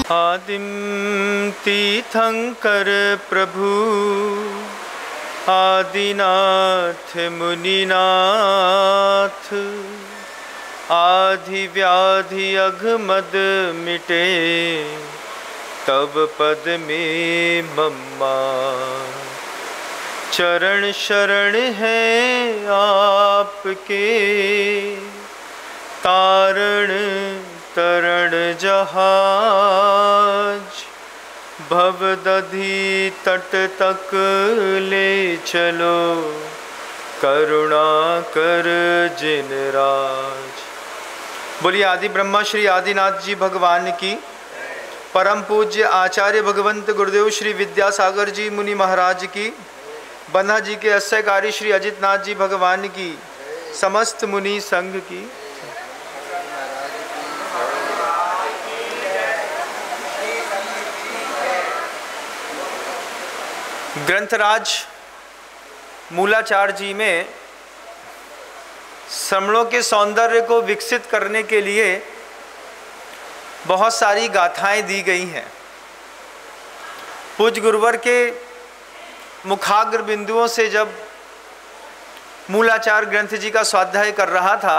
आदिम तीर्थंकर प्रभु आदिनाथ मुनिनाथ, आधि व्याधि अघमद मिटे तब पद में मम्मा। चरण शरण है आपके, तारण तरण जहाज, भवदधि तट तक ले चलो, करुणा कर जिन राज। बोलिए आदि ब्रह्मा श्री आदिनाथ जी भगवान की, परम पूज्य आचार्य भगवंत गुरुदेव श्री विद्यासागर जी मुनि महाराज की, बन्हा जी के अस्सयकारी श्री अजित नाथ जी भगवान की, समस्त मुनि संघ की। ग्रंथराज मूलाचार जी में श्रमणों के सौंदर्य को विकसित करने के लिए बहुत सारी गाथाएं दी गई हैं। पूज्य गुरुवर के मुखाग्र बिंदुओं से जब मूलाचार ग्रंथ जी का स्वाध्याय कर रहा था,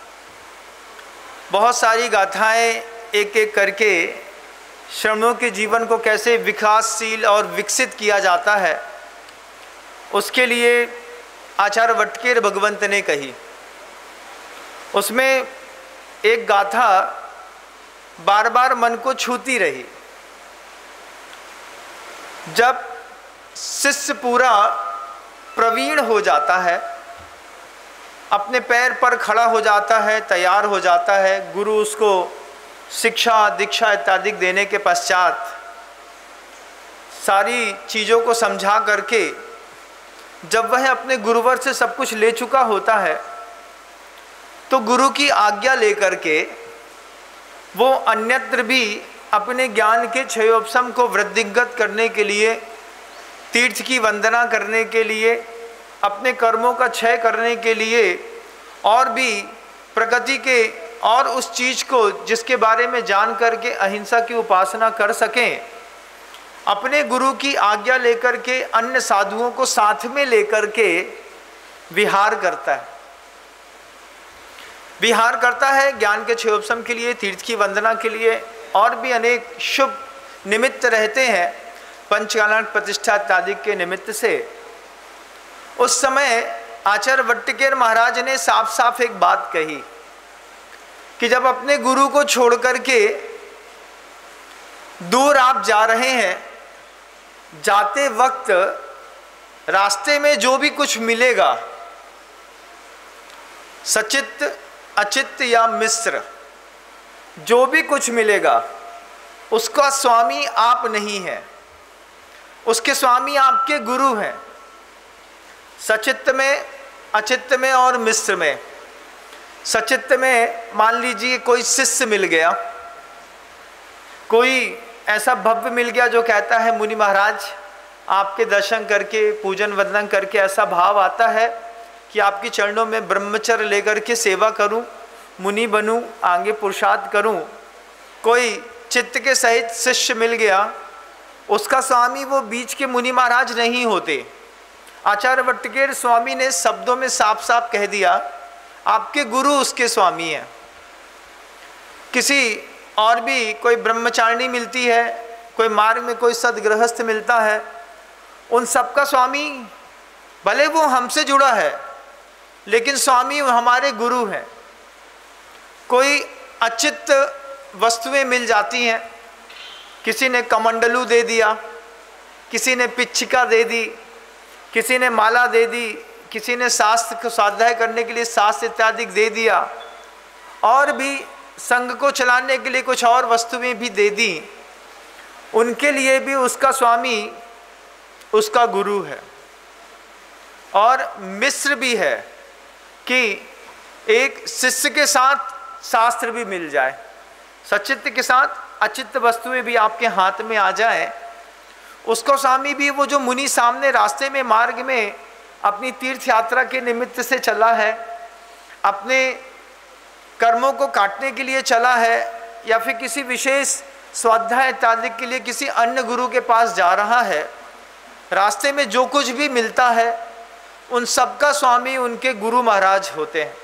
बहुत सारी गाथाएं एक एक करके श्रमणों के जीवन को कैसे विकासशील और विकसित किया जाता है, उसके लिए आचार्य वटकेर भगवंत ने कही। उसमें एक गाथा बार बार मन को छूती रही। जब शिष्य पूरा प्रवीण हो जाता है, अपने पैर पर खड़ा हो जाता है, तैयार हो जाता है, गुरु उसको शिक्षा दीक्षा इत्यादि देने के पश्चात सारी चीज़ों को समझा करके जब वह अपने गुरुवर से सब कुछ ले चुका होता है, तो गुरु की आज्ञा लेकर के वो अन्यत्र भी अपने ज्ञान के क्षयोपशम को वृद्धिगत करने के लिए, तीर्थ की वंदना करने के लिए, अपने कर्मों का क्षय करने के लिए और भी प्रगति के और उस चीज़ को जिसके बारे में जान करके अहिंसा की उपासना कर सकें, अपने गुरु की आज्ञा लेकर के अन्य साधुओं को साथ में लेकर के विहार करता है। विहार करता है ज्ञान के क्षयोपशम के लिए, तीर्थ की वंदना के लिए, और भी अनेक शुभ निमित्त रहते हैं, पंचकालन प्रतिष्ठा इत्यादि के निमित्त से। उस समय आचार्य वट्टिकेर महाराज ने साफ साफ एक बात कही कि जब अपने गुरु को छोड़ करके दूर आप जा रहे हैं, जाते वक्त रास्ते में जो भी कुछ मिलेगा, सचित्त अचित्त या मिश्र, जो भी कुछ मिलेगा उसका स्वामी आप नहीं है, उसके स्वामी आपके गुरु हैं। सचित्त में, अचित्त में और मिश्र में। सचित्त में मान लीजिए कोई शिष्य मिल गया, कोई ऐसा भव्य मिल गया जो कहता है मुनि महाराज आपके दर्शन करके पूजन वंदन करके ऐसा भाव आता है कि आपके चरणों में ब्रह्मचर्य लेकर के सेवा करूं, मुनि बनूं, आगे पुरुषार्थ करूं। कोई चित्त के सहित शिष्य मिल गया, उसका स्वामी वो बीच के मुनि महाराज नहीं होते। आचार्य वट्टिकेर स्वामी ने शब्दों में साफ साफ कह दिया, आपके गुरु उसके स्वामी हैं। किसी और भी कोई ब्रह्मचारिणी मिलती है, कोई मार्ग में कोई सदगृहस्थ मिलता है, उन सबका स्वामी भले वो हमसे जुड़ा है लेकिन स्वामी हमारे गुरु हैं। कोई अचित्त वस्तुएं मिल जाती हैं, किसी ने कमंडलू दे दिया, किसी ने पिच्छिका दे दी, किसी ने माला दे दी, किसी ने शास्त्र को स्वाध्याय करने के लिए शास्त्र इत्यादि दे दिया, और भी संघ को चलाने के लिए कुछ और वस्तुएं भी दे दी। उनके लिए भी उसका स्वामी उसका गुरु है। और मिश्र भी है कि एक शिष्य के साथ शास्त्र भी मिल जाए, सचित्त के साथ अचित्त वस्तुएं भी आपके हाथ में आ जाए, उसको स्वामी भी वो जो मुनि सामने रास्ते में मार्ग में अपनी तीर्थ यात्रा के निमित्त से चला है, अपने कर्मों को काटने के लिए चला है, या फिर किसी विशेष स्वाध्याय इत्यादि के लिए किसी अन्य गुरु के पास जा रहा है, रास्ते में जो कुछ भी मिलता है उन सबका स्वामी उनके गुरु महाराज होते हैं।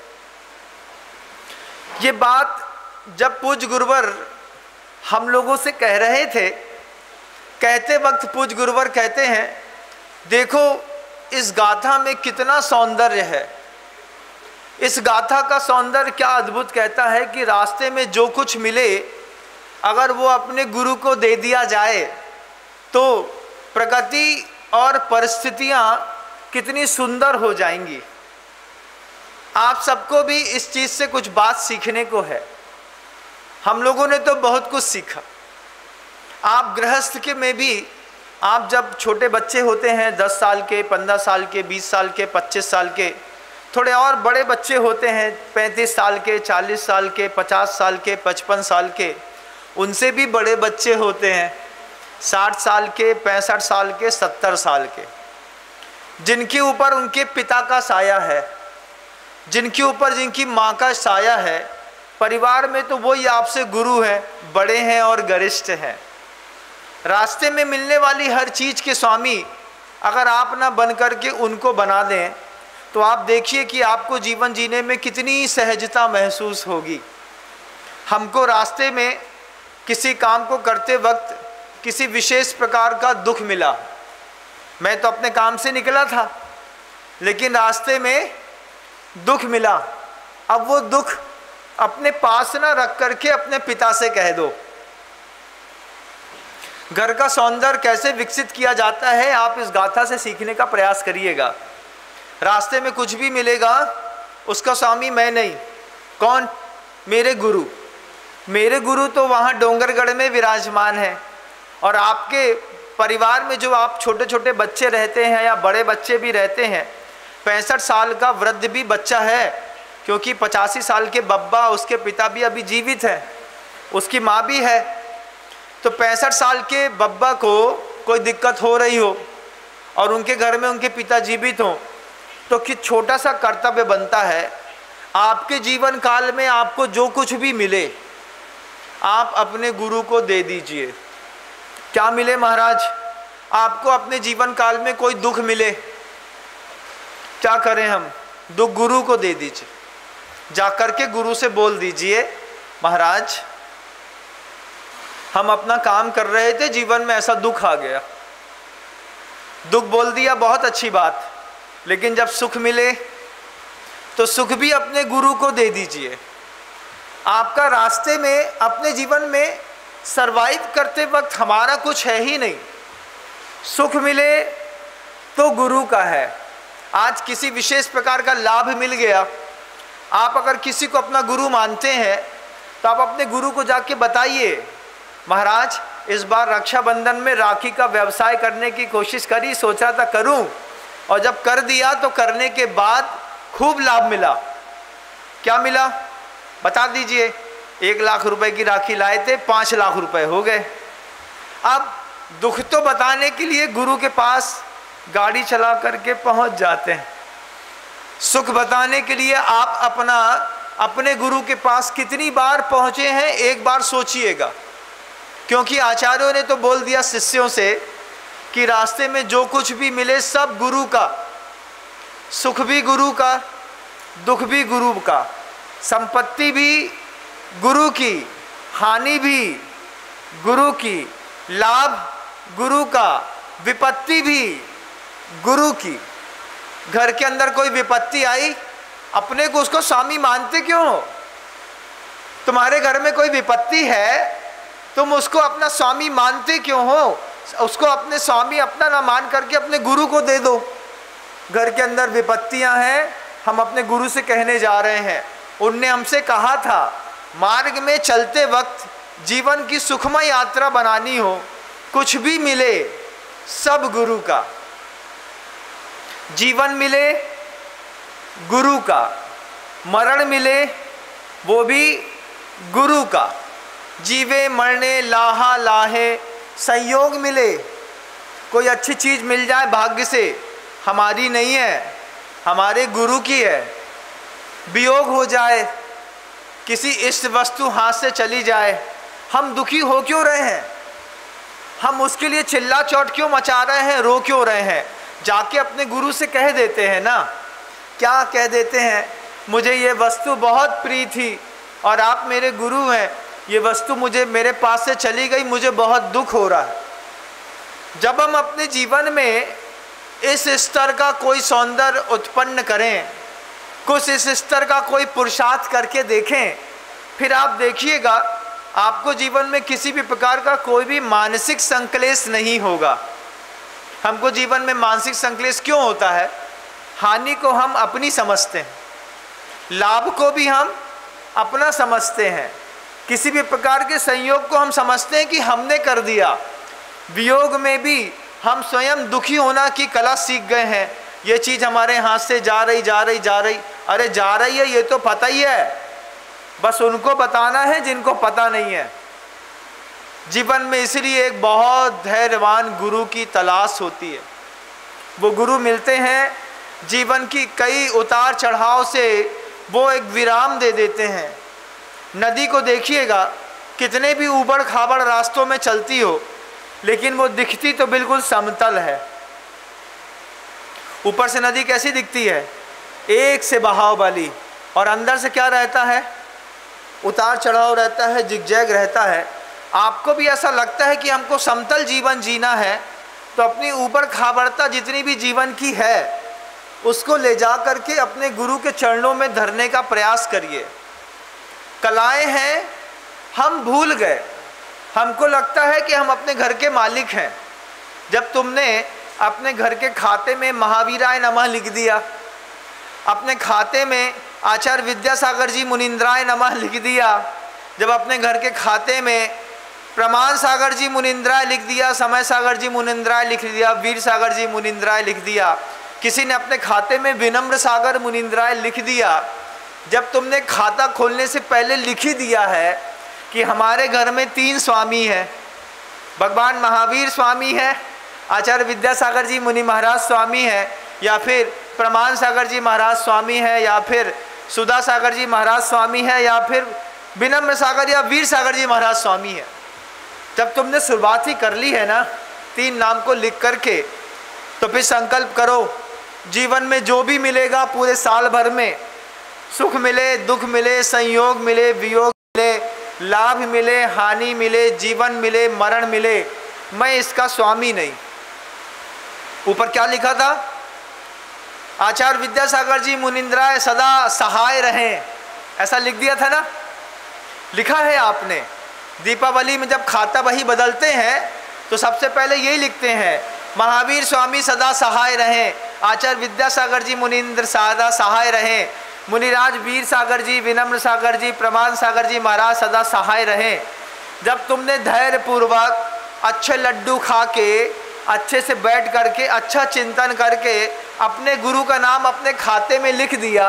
ये बात जब पूज्य गुरुवर हम लोगों से कह रहे थे, कहते वक्त पूज्य गुरुवर कहते हैं, देखो इस गाथा में कितना सौंदर्य है। इस गाथा का सौंदर्य क्या अद्भुत कहता है कि रास्ते में जो कुछ मिले अगर वो अपने गुरु को दे दिया जाए तो प्रकृति और परिस्थितियाँ कितनी सुंदर हो जाएंगी। आप सबको भी इस चीज़ से कुछ बात सीखने को है। हम लोगों ने तो बहुत कुछ सीखा। आप गृहस्थ के में भी, आप जब छोटे बच्चे होते हैं 10 साल के, 15 साल के, 20 साल के, 25 साल के, थोड़े और बड़े बच्चे होते हैं 35 साल के, 40 साल के, 50 साल के, 55 साल के, उनसे भी बड़े बच्चे होते हैं 60 साल के, 65 साल के, 70 साल के, जिनके ऊपर उनके पिता का साया है, जिनके ऊपर जिनकी माँ का साया है। परिवार में तो वही आपसे गुरु हैं, बड़े हैं और गरिष्ठ हैं। रास्ते में मिलने वाली हर चीज़ के स्वामी अगर आप ना बन करके उनको बना दें तो आप देखिए कि आपको जीवन जीने में कितनी सहजता महसूस होगी। हमको रास्ते में किसी काम को करते वक्त किसी विशेष प्रकार का दुख मिला। मैं तो अपने काम से निकला था, लेकिन रास्ते में दुख मिला। अब वो दुख अपने पास ना रख करके अपने पिता से कह दो। घर का सौंदर्य कैसे विकसित किया जाता है, आप इस गाथा से सीखने का प्रयास करिएगा। रास्ते में कुछ भी मिलेगा उसका स्वामी मैं नहीं, कौन? मेरे गुरु। मेरे गुरु तो वहाँ डोंगरगढ़ में विराजमान है। और आपके परिवार में जो आप छोटे छोटे बच्चे रहते हैं या बड़े बच्चे भी रहते हैं, 65 साल का वृद्ध भी बच्चा है, क्योंकि 85 साल के बब्बा, उसके पिता भी अभी जीवित हैं, उसकी माँ भी है। तो 65 साल के बब्बा को कोई दिक्कत हो रही हो और उनके घर में उनके पिता जीवित हों, तो कि छोटा सा कर्तव्य बनता है, आपके जीवन काल में आपको जो कुछ भी मिले आप अपने गुरु को दे दीजिए। क्या मिले महाराज? आपको अपने जीवन काल में कोई दुख मिले, क्या करें हम? दुख गुरु को दे दीजिए। जाकर के गुरु से बोल दीजिए, महाराज हम अपना काम कर रहे थे, जीवन में ऐसा दुख आ गया। दुख बोल दिया, बहुत अच्छी बात, लेकिन जब सुख मिले तो सुख भी अपने गुरु को दे दीजिए। आपका रास्ते में अपने जीवन में सरवाइव करते वक्त हमारा कुछ है ही नहीं। सुख मिले तो गुरु का है। आज किसी विशेष प्रकार का लाभ मिल गया, आप अगर किसी को अपना गुरु मानते हैं तो आप अपने गुरु को जाके बताइए, महाराज इस बार रक्षाबंधन में राखी का व्यवसाय करने की कोशिश करी, सोचा था करूं, और जब कर दिया तो करने के बाद खूब लाभ मिला। क्या मिला बता दीजिए? 1 लाख रुपए की राखी लाए थे, 5 लाख रुपए हो गए। अब दुख तो बताने के लिए गुरु के पास गाड़ी चला करके पहुंच जाते हैं, सुख बताने के लिए आप अपने गुरु के पास कितनी बार पहुंचे हैं, एक बार सोचिएगा। क्योंकि आचार्यों ने तो बोल दिया शिष्यों से कि रास्ते में जो कुछ भी मिले सब गुरु का, सुख भी गुरु का, दुख भी गुरु का, संपत्ति भी गुरु की, हानि भी गुरु की, लाभ गुरु का, विपत्ति भी गुरु की। घर के अंदर कोई विपत्ति आई, अपने को उसको स्वामी मानते क्यों हो? तुम्हारे घर में कोई विपत्ति है, तुम उसको अपना स्वामी मानते क्यों हो? उसको अपने स्वामी अपना ना मान करके अपने गुरु को दे दो। घर के अंदर विपत्तियां हैं, हम अपने गुरु से कहने जा रहे हैं, उनने हमसे कहा था मार्ग में चलते वक्त जीवन की सुखमय यात्रा बनानी हो, कुछ भी मिले सब गुरु का। जीवन मिले गुरु का, मरण मिले वो भी गुरु का। जीवे मरने लाहा लाहे, संयोग मिले, कोई अच्छी चीज़ मिल जाए भाग्य से, हमारी नहीं है, हमारे गुरु की है। वियोग हो जाए, किसी इष्ट वस्तु हाथ से चली जाए, हम दुखी हो क्यों रहे हैं, हम उसके लिए चिल्ला चौट क्यों मचा रहे हैं, रो क्यों रहे हैं? जाके अपने गुरु से कह देते हैं ना। क्या कह देते हैं? मुझे ये वस्तु बहुत प्रिय थी और आप मेरे गुरु हैं, ये वस्तु मुझे मेरे पास से चली गई, मुझे बहुत दुख हो रहा है। जब हम अपने जीवन में इस स्तर का कोई सौंदर्य उत्पन्न करें, कुछ इस स्तर का कोई पुरुषार्थ करके देखें, फिर आप देखिएगा आपको जीवन में किसी भी प्रकार का कोई भी मानसिक संक्लेश नहीं होगा। हमको जीवन में मानसिक संक्लेश क्यों होता है? हानि को हम अपनी समझते हैं, लाभ को भी हम अपना समझते हैं, किसी भी प्रकार के संयोग को हम समझते हैं कि हमने कर दिया। वियोग में भी हम स्वयं दुखी होना की कला सीख गए हैं। ये चीज़ हमारे हाथ से जा रही जा रही जा रही, अरे जा रही है ये तो पता ही है, बस उनको बताना है जिनको पता नहीं है। जीवन में इसलिए एक बहुत धैर्यवान गुरु की तलाश होती है। वो गुरु मिलते हैं, जीवन की कई उतार चढ़ाव से वो एक विराम दे देते हैं। नदी को देखिएगा, कितने भी ऊबड़ खाबड़ रास्तों में चलती हो, लेकिन वो दिखती तो बिल्कुल समतल है। ऊपर से नदी कैसी दिखती है? एक से बहाव वाली, और अंदर से क्या रहता है? उतार चढ़ाव रहता है, जिगजैग रहता है। आपको भी ऐसा लगता है कि हमको समतल जीवन जीना है, तो अपनी ऊपर खाबड़ता जितनी भी जीवन की है उसको ले जा करके अपने गुरु के चरणों में धरने का प्रयास करिए। कलाएं हैं, हम भूल गए, हमको लगता है कि हम अपने घर के मालिक हैं। जब तुमने अपने घर के खाते में महावीराय नमः लिख दिया, अपने खाते में आचार्य विद्यासागर जी मुनिंद्राय नमः लिख दिया, जब अपने घर के खाते में प्रमाण सागर जी मुनिंद्राय लिख दिया, समय सागर जी मुनिंद्राय लिख दिया, वीर सागर जी मुनिंद्राय लिख दिया, किसी ने अपने खाते में विनम्र सागर मुनिंद्राय लिख दिया, जब तुमने खाता खोलने से पहले लिख ही दिया है कि हमारे घर में 3 स्वामी हैं, भगवान महावीर स्वामी है, आचार्य विद्यासागर जी मुनि महाराज स्वामी है, या फिर प्रमाण सागर जी महाराज स्वामी है, या फिर सुधा सागर जी महाराज स्वामी है, या फिर विनम्र सागर या वीर सागर जी महाराज स्वामी है। जब तुमने शुरुआत ही कर ली है ना 3 नाम को लिख करके, तो फिर संकल्प करो जीवन में जो भी मिलेगा पूरे साल भर में, सुख मिले, दुख मिले, संयोग मिले, वियोग मिले, लाभ मिले, हानि मिले, जीवन मिले, मरण मिले, मैं इसका स्वामी नहीं। ऊपर क्या लिखा था? आचार्य विद्यासागर जी मुनिंद्राय सदा सहाय रहें, ऐसा लिख दिया था ना, लिखा है आपने। दीपावली में जब खाता बही बदलते हैं तो सबसे पहले यही लिखते हैं, महावीर स्वामी सदा सहाय रहें, आचार्य विद्यासागर जी मुनिंद्र सदा सहाय रहें, मुनिराज वीर सागर जी, विनम्र सागर जी, प्रमाण सागर जी महाराज सदा सहाय रहें। जब तुमने धैर्य पूर्वक अच्छे लड्डू खा के, अच्छे से बैठ करके, अच्छा चिंतन करके अपने गुरु का नाम अपने खाते में लिख दिया,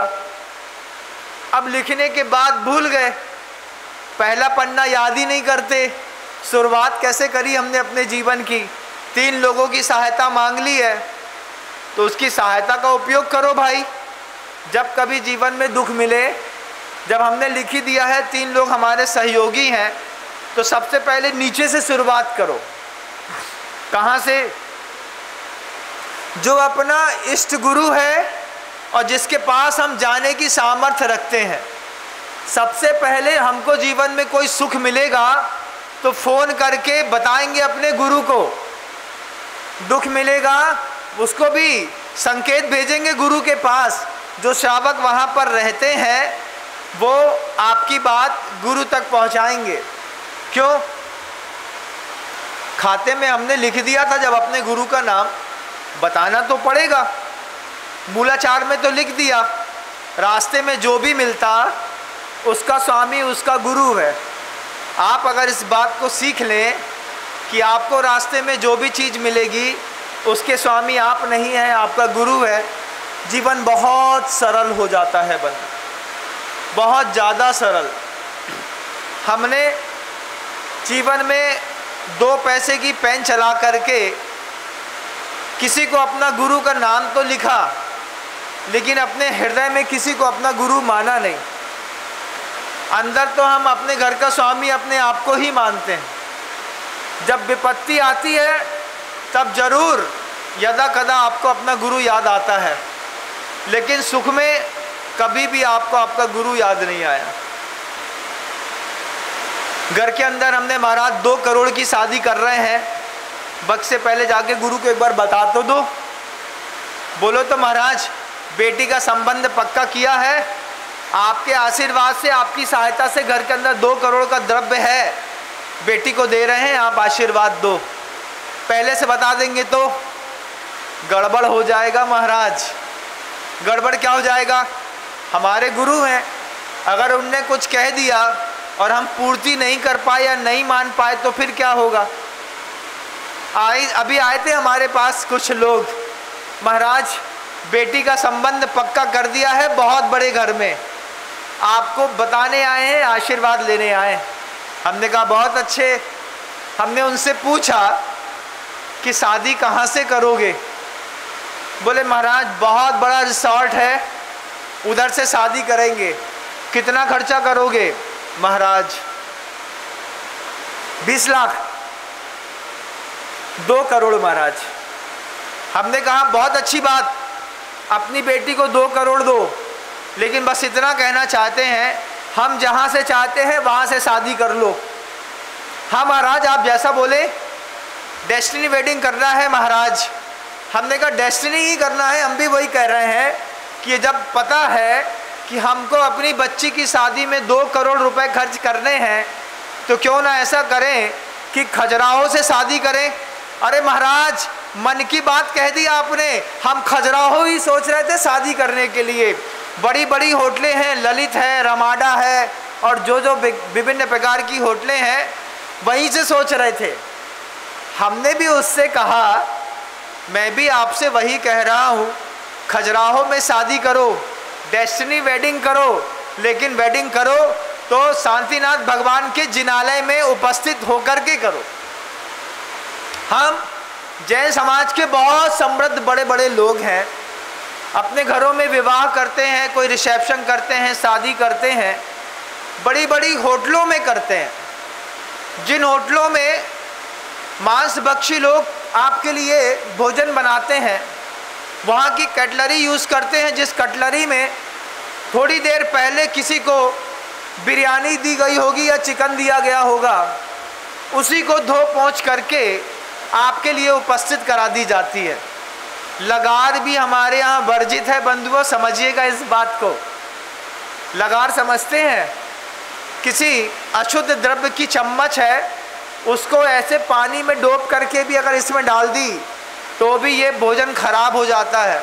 अब लिखने के बाद भूल गए, पहला पन्ना याद ही नहीं करते, शुरुआत कैसे करी हमने अपने जीवन की, 3 लोगों की सहायता मांग ली है, तो उसकी सहायता का उपयोग करो भाई। जब कभी जीवन में दुख मिले, जब हमने लिख ही दिया है 3 लोग हमारे सहयोगी हैं, तो सबसे पहले नीचे से शुरुआत करो। कहाँ से? जो अपना इष्ट गुरु है और जिसके पास हम जाने की सामर्थ्य रखते हैं। सबसे पहले हमको जीवन में कोई सुख मिलेगा तो फोन करके बताएंगे अपने गुरु को, दुख मिलेगा उसको भी संकेत भेजेंगे गुरु के पास। जो श्रावक वहाँ पर रहते हैं वो आपकी बात गुरु तक पहुँचाएंगे। क्यों? खाते में हमने लिख दिया था जब अपने गुरु का नाम, बताना तो पड़ेगा। मूलाचार में तो लिख दिया, रास्ते में जो भी मिलता उसका स्वामी उसका गुरु है। आप अगर इस बात को सीख लें कि आपको रास्ते में जो भी चीज़ मिलेगी उसके स्वामी आप नहीं हैं, आपका गुरु है, जीवन बहुत सरल हो जाता है बंदा, बहुत ज़्यादा सरल। हमने जीवन में 2 पैसे की पेन चला करके किसी को अपना गुरु का नाम तो लिखा, लेकिन अपने हृदय में किसी को अपना गुरु माना नहीं। अंदर तो हम अपने घर का स्वामी अपने आप को ही मानते हैं। जब विपत्ति आती है तब जरूर यदा कदा आपको अपना गुरु याद आता है, लेकिन सुख में कभी भी आपको आपका गुरु याद नहीं आया। घर के अंदर हमने महाराज 2 करोड़ की शादी कर रहे हैं, वक्त से पहले जाके गुरु को एक बार बता तो दो। बोलो तो महाराज बेटी का संबंध पक्का किया है, आपके आशीर्वाद से आपकी सहायता से घर के अंदर 2 करोड़ का द्रव्य है, बेटी को दे रहे हैं, आप आशीर्वाद दो। पहले से बता देंगे तो गड़बड़ हो जाएगा महाराज। गड़बड़ क्या हो जाएगा? हमारे गुरु हैं, अगर उनने कुछ कह दिया और हम पूर्ति नहीं कर पाए या नहीं मान पाए तो फिर क्या होगा? अभी आए थे हमारे पास कुछ लोग, महाराज बेटी का संबंध पक्का कर दिया है बहुत बड़े घर में, आपको बताने आए हैं, आशीर्वाद लेने आए। हमने कहा बहुत अच्छे। हमने उनसे पूछा कि शादी कहाँ से करोगे? बोले महाराज बहुत बड़ा रिसॉर्ट है, उधर से शादी करेंगे। कितना खर्चा करोगे? महाराज 20 लाख। 2 करोड़ महाराज। हमने कहा बहुत अच्छी बात, अपनी बेटी को 2 करोड़ दो, लेकिन बस इतना कहना चाहते हैं, हम जहाँ से चाहते हैं वहाँ से शादी कर लो। हाँ महाराज आप जैसा बोले, डेस्टिनी वेडिंग करना है महाराज। हमने कहा डेस्टिनी ही करना है, हम भी वही कह रहे हैं कि जब पता है कि हमको अपनी बच्ची की शादी में 2 करोड़ रुपए खर्च करने हैं, तो क्यों ना ऐसा करें कि खजुराहो से शादी करें। अरे महाराज मन की बात कह दी आपने, हम खजुराहो ही सोच रहे थे शादी करने के लिए। बड़ी बड़ी होटलें हैं, ललित है, रमाडा है, और जो विभिन्न प्रकार की होटलें हैं वहीं से सोच रहे थे। हमने भी उससे कहा, मैं भी आपसे वही कह रहा हूँ, खजुराहो में शादी करो, डेस्टिनी वेडिंग करो, लेकिन वेडिंग करो तो शांतिनाथ भगवान के जिनालय में उपस्थित होकर के करो। हम जैन समाज के बहुत समृद्ध बड़े बड़े लोग हैं, अपने घरों में विवाह करते हैं, कोई रिसेप्शन करते हैं, शादी करते हैं, बड़ी बड़ी होटलों में करते हैं। जिन होटलों में मांस भक्षी लोग आपके लिए भोजन बनाते हैं, वहाँ की कटलरी यूज़ करते हैं, जिस कटलरी में थोड़ी देर पहले किसी को बिरयानी दी गई होगी या चिकन दिया गया होगा, उसी को धो पोंछ करके आपके लिए उपस्थित करा दी जाती है। लगार भी हमारे यहाँ वर्जित है बंधुओं, समझिएगा इस बात को। लगार समझते हैं? किसी अशुद्ध द्रव्य की चम्मच है, उसको ऐसे पानी में डोब करके भी अगर इसमें डाल दी तो भी ये भोजन खराब हो जाता है।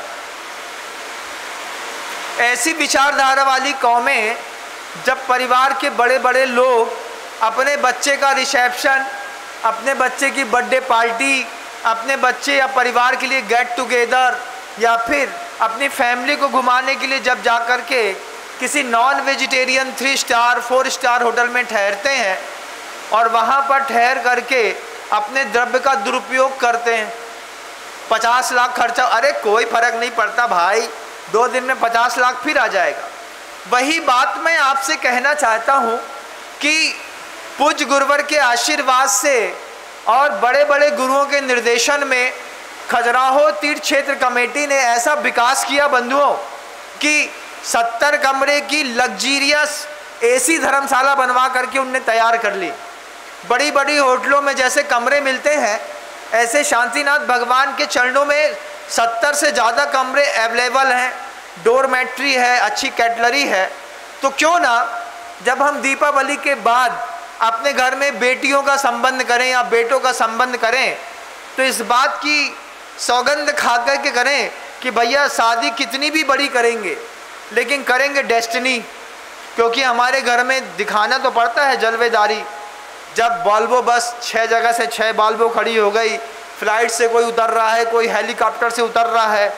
ऐसी विचारधारा वाली कौमें, जब परिवार के बड़े बड़े लोग अपने बच्चे का रिसेप्शन, अपने बच्चे की बर्थडे पार्टी, अपने बच्चे या परिवार के लिए गेट टुगेदर, या फिर अपनी फैमिली को घुमाने के लिए जब जा कर के किसी non vegetarian 3 star 4 star hotel में ठहरते हैं और वहाँ पर ठहर करके अपने द्रव्य का दुरुपयोग करते हैं, 50 लाख खर्चा, अरे कोई फर्क नहीं पड़ता भाई, 2 दिन में 50 लाख फिर आ जाएगा। वही बात मैं आपसे कहना चाहता हूँ कि पूज्य गुरुवर के आशीर्वाद से और बड़े बड़े गुरुओं के निर्देशन में खजुराहो तीर्थ क्षेत्र कमेटी ने ऐसा विकास किया बंधुओं कि 70 कमरे की लग्जीरियस एसी धर्मशाला बनवा करके उनने तैयार कर ली। बड़ी बड़ी होटलों में जैसे कमरे मिलते हैं, ऐसे शांतिनाथ भगवान के चरणों में 70 से ज़्यादा कमरे अवेलेबल हैं, डोरमेट्री है, अच्छी कैटलरी है। तो क्यों ना जब हम दीपावली के बाद अपने घर में बेटियों का संबंध करें या बेटों का संबंध करें, तो इस बात की सौगंध खा कर के करें कि भैया शादी कितनी भी बड़ी करेंगे लेकिन करेंगे डेस्टिनी, क्योंकि हमारे घर में दिखाना तो पड़ता है जलवेदारी। जब वॉल्वो बस 6 जगह से 6 वॉल्वो खड़ी हो गई, फ्लाइट से कोई उतर रहा है, कोई हेलीकॉप्टर से उतर रहा है,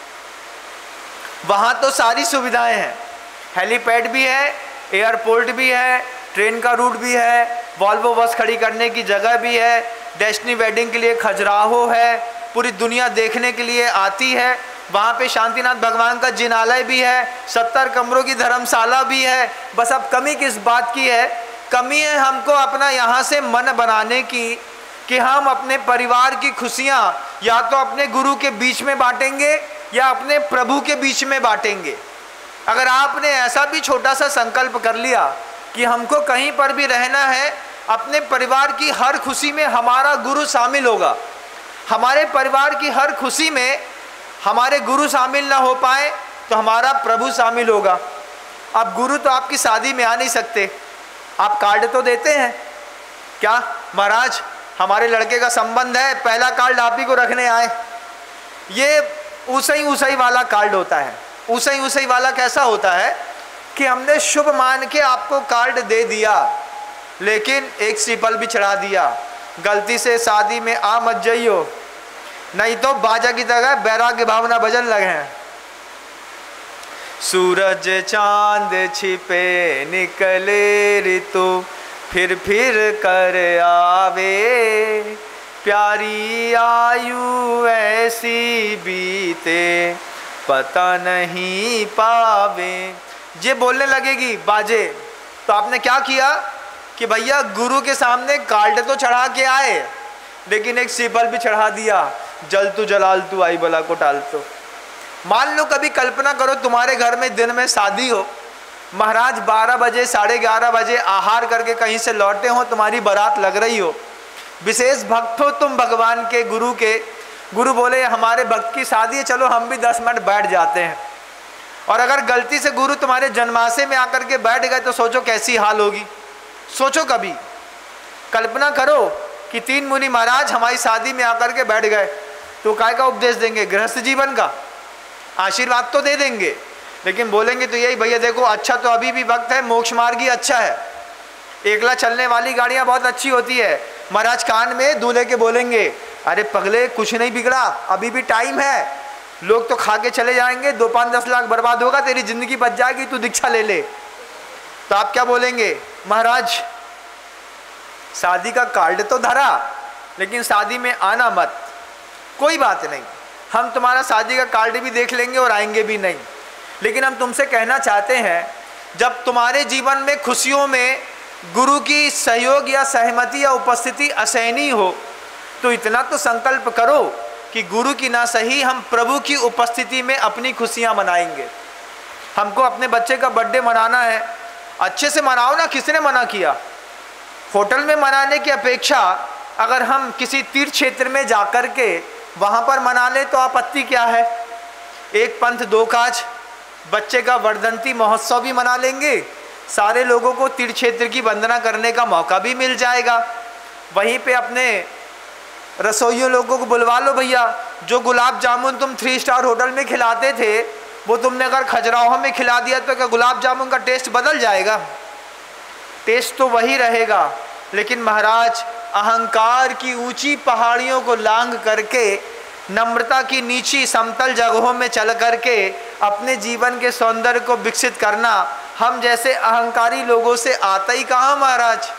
वहाँ तो सारी सुविधाएं हैं, हेलीपैड भी है, एयरपोर्ट भी है, ट्रेन का रूट भी है, वॉल्वो बस खड़ी करने की जगह भी है, डेस्टिनी वेडिंग के लिए खजुराहो है, पूरी दुनिया देखने के लिए आती है। वहाँ पे शांतिनाथ भगवान का जिनालय भी है, 70 कमरों की धर्मशाला भी है। बस अब कमी किस बात की है? कमी है हमको अपना यहाँ से मन बनाने की कि हम अपने परिवार की खुशियाँ या तो अपने गुरु के बीच में बांटेंगे या अपने प्रभु के बीच में बांटेंगे। अगर आपने ऐसा भी छोटा सा संकल्प कर लिया कि हमको कहीं पर भी रहना है, अपने परिवार की हर खुशी में हमारा गुरु शामिल होगा, हमारे परिवार की हर खुशी में हमारे गुरु शामिल ना हो पाए तो हमारा प्रभु शामिल होगा। अब गुरु तो आपकी शादी में आ नहीं सकते, आप कार्ड तो देते हैं क्या? महाराज हमारे लड़के का संबंध है, पहला कार्ड आप ही को रखने आए। ये ऊसई वाला कार्ड होता है। ऊसई वाला कैसा होता है कि हमने शुभ मान के आपको कार्ड दे दिया, लेकिन एक सीपल भी चढ़ा दिया, गलती से शादी में आ मत जाइयो, नहीं तो बाजा की तरह बैराग्य भावना भजन लगे हैं। सूरज चांद छिपे निकले ऋतु फिर कर आवे, प्यारी आयु ऐसी बीते पता नहीं पावे। ये बोलने लगेगी बाजे, तो आपने क्या किया कि भैया गुरु के सामने कार्ड तो चढ़ा के आए, लेकिन एक सीपल भी चढ़ा दिया, जल तू जलाल तू आई बला को टाल तो। मान लो कभी कल्पना करो तुम्हारे घर में दिन में शादी हो, महाराज 12 बजे 11:30 बजे आहार करके कहीं से लौटे हो, तुम्हारी बारात लग रही हो, विशेष भक्त हो तुम भगवान के, गुरु के, गुरु बोले हमारे भक्त की शादी है, चलो हम भी 10 मिनट बैठ जाते हैं। और अगर गलती से गुरु तुम्हारे जन्माशय में आकर के बैठ गए तो सोचो कैसी हाल होगी। सोचो कभी, कल्पना करो कि 3 मुनि महाराज हमारी शादी में आकर के बैठ गए, तो काय का उपदेश देंगे? गृहस्थ जीवन का आशीर्वाद तो दे देंगे, लेकिन बोलेंगे तो यही, भैया देखो अच्छा तो अभी भी वक्त है, मोक्ष मार्ग ही अच्छा है, एकला चलने वाली गाड़ियां बहुत अच्छी होती है। महाराज कान में दूल्हे के बोलेंगे, अरे पगले कुछ नहीं बिगड़ा, अभी भी टाइम है, लोग तो खा के चले जाएंगे, 2-5-10 लाख बर्बाद होगा, तेरी जिंदगी बच जाएगी, तू दीक्षा ले ले। तो आप क्या बोलेंगे? महाराज शादी का कार्ड तो धरा, लेकिन शादी में आना मत। कोई बात नहीं, हम तुम्हारा शादी का कार्ड भी देख लेंगे और आएंगे भी नहीं, लेकिन हम तुमसे कहना चाहते हैं जब तुम्हारे जीवन में खुशियों में गुरु की सहयोग या सहमति या उपस्थिति असहनीय हो, तो इतना तो संकल्प करो कि गुरु की ना सही हम प्रभु की उपस्थिति में अपनी खुशियां मनाएंगे। हमको अपने बच्चे का बर्थडे मनाना है, अच्छे से मनाओ ना, किसने मना किया? होटल में मनाने की अपेक्षा अगर हम किसी तीर्थ क्षेत्र में जाकर के वहाँ पर मना ले तो आपत्ति क्या है? एक पंथ दो काज, बच्चे का वर्धंती महोत्सव भी मना लेंगे, सारे लोगों को तीर्थ क्षेत्र की वंदना करने का मौका भी मिल जाएगा। वहीं पे अपने रसोइयों लोगों को बुलवा लो, भैया जो गुलाब जामुन तुम 3 स्टार होटल में खिलाते थे वो तुमने अगर खजुराहो में खिला दिया तो क्या गुलाब जामुन का टेस्ट बदल जाएगा? टेस्ट तो वही रहेगा, लेकिन महाराज अहंकार की ऊंची पहाड़ियों को लांघ करके नम्रता की नीची समतल जगहों में चल करके अपने जीवन के सौंदर्य को विकसित करना हम जैसे अहंकारी लोगों से आता ही कहाँ महाराज।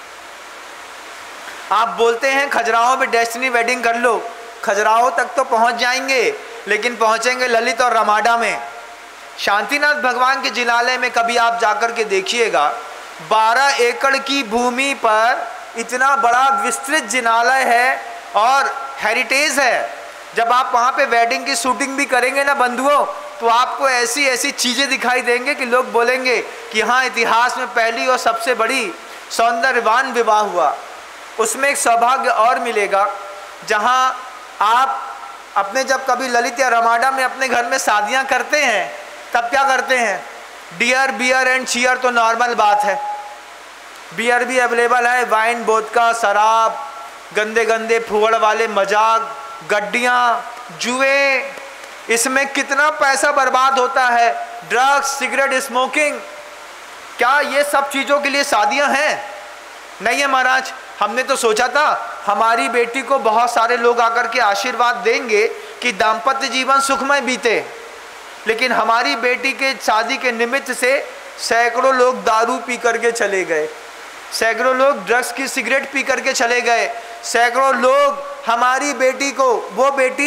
आप बोलते हैं खजुराहो में डेस्टिनी वेडिंग कर लो, खजुराहो तक तो पहुंच जाएंगे, लेकिन पहुंचेंगे ललित और रमाडा में। शांतिनाथ भगवान के जिनालय में कभी आप जाकर के देखिएगा, 12 एकड़ की भूमि पर इतना बड़ा विस्तृत जिनालय है और हेरिटेज है। जब आप वहाँ पे वेडिंग की शूटिंग भी करेंगे ना बंधुओं, तो आपको ऐसी ऐसी चीज़ें दिखाई देंगे कि लोग बोलेंगे कि हाँ इतिहास में पहली और सबसे बड़ी सौंदर्यवान विवाह हुआ। उसमें एक सौभाग्य और मिलेगा, जहाँ आप अपने जब कभी ललित या रमाडा में अपने घर में शादियाँ करते हैं तब क्या करते हैं? डियर बियर एंड चीयर तो नॉर्मल बात है, बियर भी अवेलेबल है, वाइन वोदका शराब, गंदे गंदे फुहड़ वाले मजाक, गड्डियाँ, जुए, इसमें कितना पैसा बर्बाद होता है, ड्रग्स, सिगरेट स्मोकिंग। क्या ये सब चीज़ों के लिए शादियाँ हैं? नहीं है महाराज। हमने तो सोचा था हमारी बेटी को बहुत सारे लोग आकर के आशीर्वाद देंगे कि दाम्पत्य जीवन सुखमय बीते, लेकिन हमारी बेटी के शादी के निमित्त से सैकड़ों लोग दारू पी करके चले गए, सैकड़ों लोग ड्रग्स की सिगरेट पी करके चले गए, सैकड़ों लोग हमारी बेटी को, वो बेटी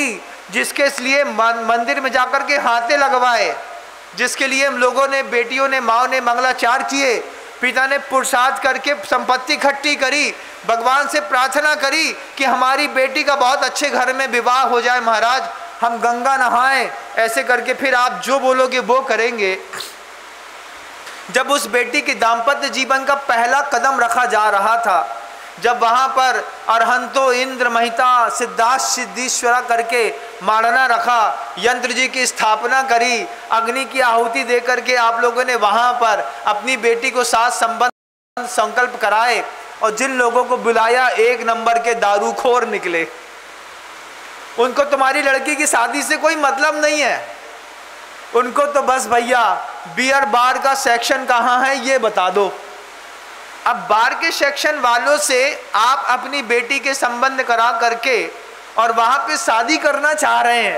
जिसके लिए मंदिर में जाकर के हाथे लगवाए, जिसके लिए हम लोगों ने, बेटियों ने, माँ ने मंगलाचार किए, पिता ने पुरुषार्थ करके संपत्ति इकट्ठी करी, भगवान से प्रार्थना करी कि हमारी बेटी का बहुत अच्छे घर में विवाह हो जाए महाराज, हम गंगा नहाएं, ऐसे करके फिर आप जो बोलोगे वो करेंगे। जब उस बेटी के दाम्पत्य जीवन का पहला कदम रखा जा रहा था, जब वहाँ पर अरहंतो इंद्र महिता सिद्धार्थ सिद्धीश्वरा करके माड़ना रखा, यंत्र जी की स्थापना करी, अग्नि की आहुति दे करके आप लोगों ने वहाँ पर अपनी बेटी को साथ संबंध संकल्प कराए, और जिन लोगों को बुलाया एक नंबर के दारूखोर निकले। उनको तुम्हारी लड़की की शादी से कोई मतलब नहीं है, उनको तो बस भैया बियर बार का सेक्शन कहाँ है ये बता दो। अब बार के सेक्शन वालों से आप अपनी बेटी के संबंध करा करके और वहां पे शादी करना चाह रहे हैं।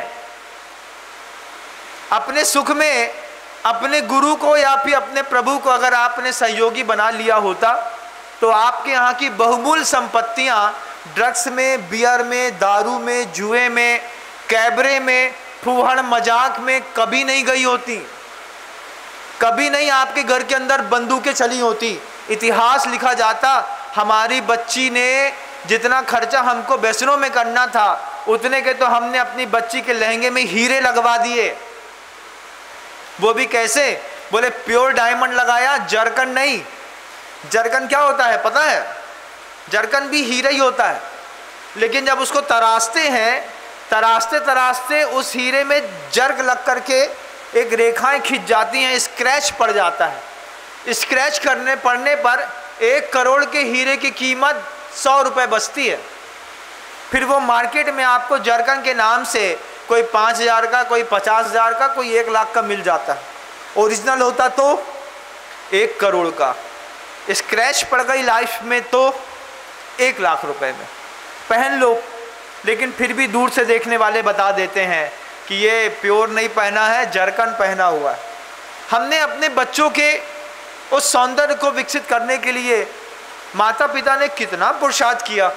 अपने सुख में अपने गुरु को या फिर अपने प्रभु को अगर आपने सहयोगी बना लिया होता तो आपके यहाँ की बहुमूल्य संपत्तियां ड्रग्स में, बियर में, दारू में, जुए में, कैबरे में, फूहड़ मजाक में कभी नहीं गई होती, कभी नहीं आपके घर के अंदर बंदूकें चली होती। इतिहास लिखा जाता, हमारी बच्ची ने जितना खर्चा हमको वैष्णो में करना था उतने के तो हमने अपनी बच्ची के लहंगे में हीरे लगवा दिए। वो भी कैसे? बोले प्योर डायमंड लगाया, जरकन नहीं। जरकन क्या होता है पता है? जरकन भी हीरा ही होता है, लेकिन जब उसको तराशते हैं, तराशते तराशते उस हीरे में जर्क लग करके एक रेखाएं खिंच जाती हैं, स्क्रैच पड़ जाता है। स्क्रैच पड़ने पर 1 करोड़ के हीरे की कीमत 100 रुपये बचती है। फिर वो मार्केट में आपको जरकन के नाम से कोई 5,000 का, कोई 50,000 का, कोई 1 लाख का मिल जाता है। ओरिजिनल होता तो 1 करोड़ का, स्क्रैच पड़ गई लाइफ में तो 1 लाख रुपए में। पहन लो, लेकिन फिर भी दूर से देखने वाले बता देते हैं कि ये प्योर नहीं पहना है, जरकन पहना हुआ है। हमने अपने बच्चों के उस सौंदर्य को विकसित करने के लिए माता पिता ने कितना पुरुषार्थ किया,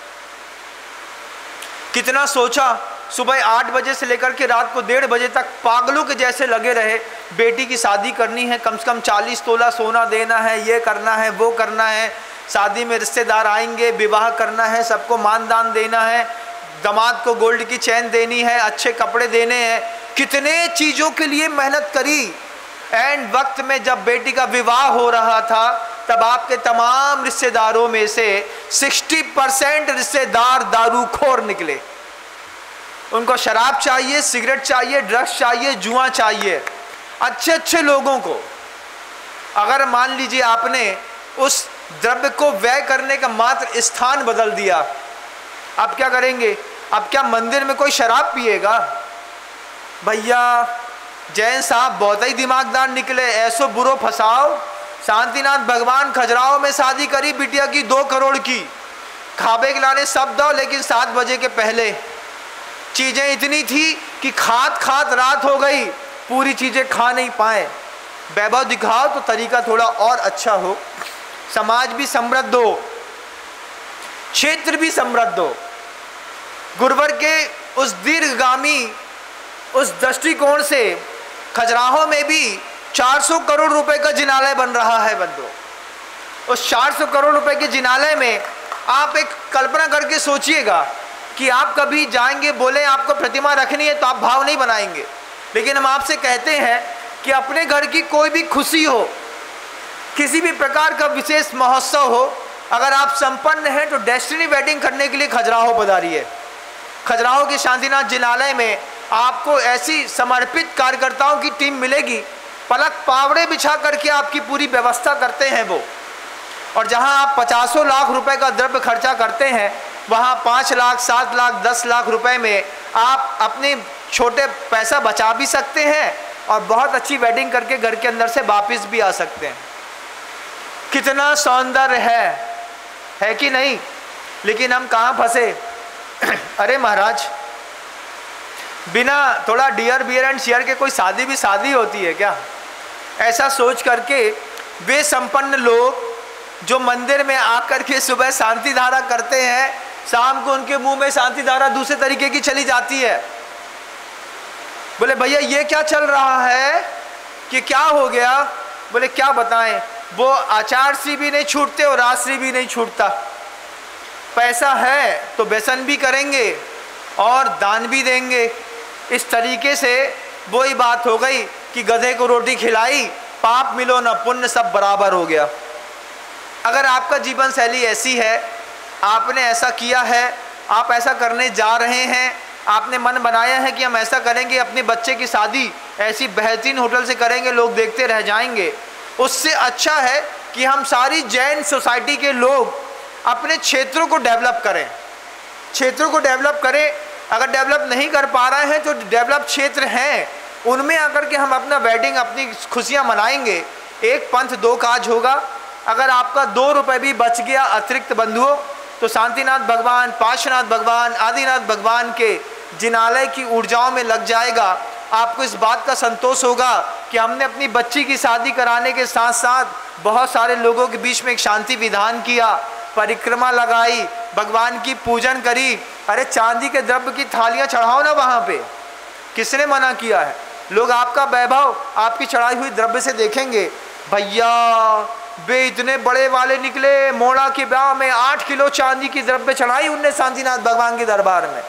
कितना सोचा। सुबह 8 बजे से लेकर के रात को 1:30 बजे तक पागलों के जैसे लगे रहे। बेटी की शादी करनी है, कम से कम 40 तोला सोना देना है, ये करना है, वो करना है, शादी में रिश्तेदार आएंगे, विवाह करना है, सबको मानदान देना है, दामाद को गोल्ड की चैन देनी है, अच्छे कपड़े देने हैं। कितने चीज़ों के लिए मेहनत करी। एंड वक्त में जब बेटी का विवाह हो रहा था तब आपके तमाम रिश्तेदारों में से 60% रिश्तेदार दारूखोर निकले। उनको शराब चाहिए, सिगरेट चाहिए, ड्रग्स चाहिए, जुआ चाहिए। अच्छे अच्छे लोगों को अगर मान लीजिए आपने उस द्रव्य को व्यय करने का मात्र स्थान बदल दिया, अब क्या करेंगे? अब क्या मंदिर में कोई शराब पिएगा? भैया जैन साहब बहुत ही दिमागदार निकले, ऐसो बुरो फसाओ। शांतिनाथ भगवान खजुराहो में शादी करी बिटिया की 2 करोड़ की, खाबे खिलाने सब दो, लेकिन 7 बजे के पहले। चीज़ें इतनी थी कि खात खात रात हो गई, पूरी चीज़ें खा नहीं पाए। वैभव दिखाओ तो तरीका थोड़ा और अच्छा हो, समाज भी समृद्ध हो, क्षेत्र भी समृद्ध हो। गुरुवर के उस दीर्घगामी उस दृष्टिकोण से खजुराहो में भी 400 करोड़ रुपए का जिनालय बन रहा है बंधु। उस 400 करोड़ रुपए के जिनालय में आप एक कल्पना करके सोचिएगा कि आप कभी जाएंगे, बोले आपको प्रतिमा रखनी है तो आप भाव नहीं बनाएंगे, लेकिन हम आपसे कहते हैं कि अपने घर की कोई भी खुशी हो, किसी भी प्रकार का विशेष महोत्सव हो, अगर आप संपन्न हैं तो डेस्टिनी वेडिंग करने के लिए खजुराहो पधारिए। खजुराहो के शांतिनाथ जिनालय में आपको ऐसी समर्पित कार्यकर्ताओं की टीम मिलेगी, पलक पावड़े बिछा करके आपकी पूरी व्यवस्था करते हैं वो। और जहां आप 50 लाख रुपए का द्रव्य खर्चा करते हैं, वहां 5 लाख, 7 लाख, 10 लाख रुपए में आप अपने छोटे पैसा बचा भी सकते हैं और बहुत अच्छी वेडिंग करके घर के अंदर से वापस भी आ सकते हैं। कितना सौंदर्य है कि नहीं? लेकिन हम कहाँ फंसे? अरे महाराज, बिना थोड़ा डियर बियर एंड शेयर के कोई शादी भी शादी होती है क्या? ऐसा सोच करके वे संपन्न लोग जो मंदिर में आकर के सुबह शांति धारा करते हैं, शाम को उनके मुंह में शांति धारा दूसरे तरीके की चली जाती है। बोले भैया ये क्या चल रहा है कि क्या हो गया? बोले क्या बताएं, वो आचार से भी नहीं छूटते और राशि भी नहीं छूटता। पैसा है तो व्यसन भी करेंगे और दान भी देंगे। इस तरीके से वही बात हो गई कि गधे को रोटी खिलाई, पाप मिलो न पुण्य, सब बराबर हो गया। अगर आपका जीवन शैली ऐसी है, आपने ऐसा किया है, आप ऐसा करने जा रहे हैं, आपने मन बनाया है कि हम ऐसा करेंगे, अपने बच्चे की शादी ऐसी बेहतरीन होटल से करेंगे, लोग देखते रह जाएंगे, उससे अच्छा है कि हम सारी जैन सोसाइटी के लोग अपने क्षेत्रों को डेवलप करें, क्षेत्रों को डेवलप करें। अगर डेवलप नहीं कर पा रहे हैं तो डेवलप क्षेत्र हैं उनमें आकर के हम अपना वेडिंग, अपनी खुशियां मनाएंगे। एक पंथ दो काज होगा। अगर आपका 2 रुपये भी बच गया अतिरिक्त बंधुओं, तो शांतिनाथ भगवान, पार्श्वनाथ भगवान, आदिनाथ भगवान के जिनालय की ऊर्जाओं में लग जाएगा। आपको इस बात का संतोष होगा कि हमने अपनी बच्ची की शादी कराने के साथ साथ बहुत सारे लोगों के बीच में एक शांति विधान किया, परिक्रमा लगाई, भगवान की पूजन करी। अरे चांदी के द्रव्य की थालियां चढ़ाओ ना वहाँ पे, किसने मना किया है? लोग आपका वैभव आपकी चढ़ाई हुई द्रव्य से देखेंगे। भैया वे इतने बड़े वाले निकले, मोड़ा के ब्याह में 8 किलो चांदी की द्रव्य चढ़ाई उनने शांतिनाथ भगवान के दरबार में।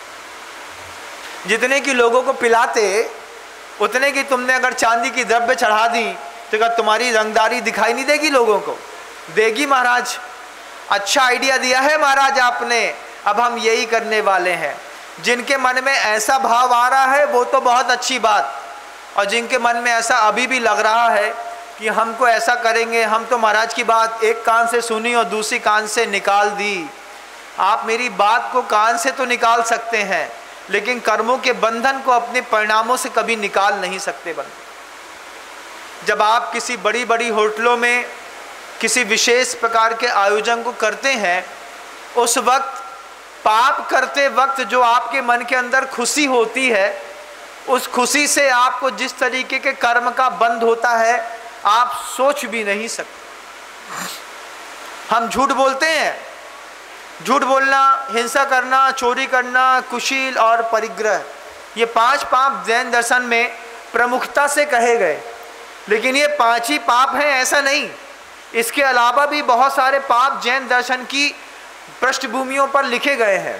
जितने की लोगों को पिलाते उतने की तुमने अगर चांदी की द्रव्य चढ़ा दी तो क्या तुम्हारी रंगदारी दिखाई नहीं देगी लोगों को? देगी महाराज। अच्छा आइडिया दिया है महाराज आपने। अब हम यही करने वाले हैं। जिनके मन में ऐसा भाव आ रहा है वो तो बहुत अच्छी बात, और जिनके मन में ऐसा अभी भी लग रहा है कि हमको ऐसा करेंगे, हम तो महाराज की बात एक कान से सुनी और दूसरी कान से निकाल दी। आप मेरी बात को कान से तो निकाल सकते हैं, लेकिन कर्मों के बंधन को अपने परिणामों से कभी निकाल नहीं सकते बंधन। जब आप किसी बड़ी बड़ी होटलों में किसी विशेष प्रकार के आयोजन को करते हैं, उस वक्त पाप करते वक्त जो आपके मन के अंदर खुशी होती है, उस खुशी से आपको जिस तरीके के कर्म का बंध होता है आप सोच भी नहीं सकते। हम झूठ बोलते हैं, झूठ बोलना, हिंसा करना, चोरी करना, कुशील और परिग्रह, ये 5 पाप जैन दर्शन में प्रमुखता से कहे गए। लेकिन ये 5 ही पाप हैं ऐसा नहीं, इसके अलावा भी बहुत सारे पाप जैन दर्शन की पृष्ठभूमियों पर लिखे गए हैं।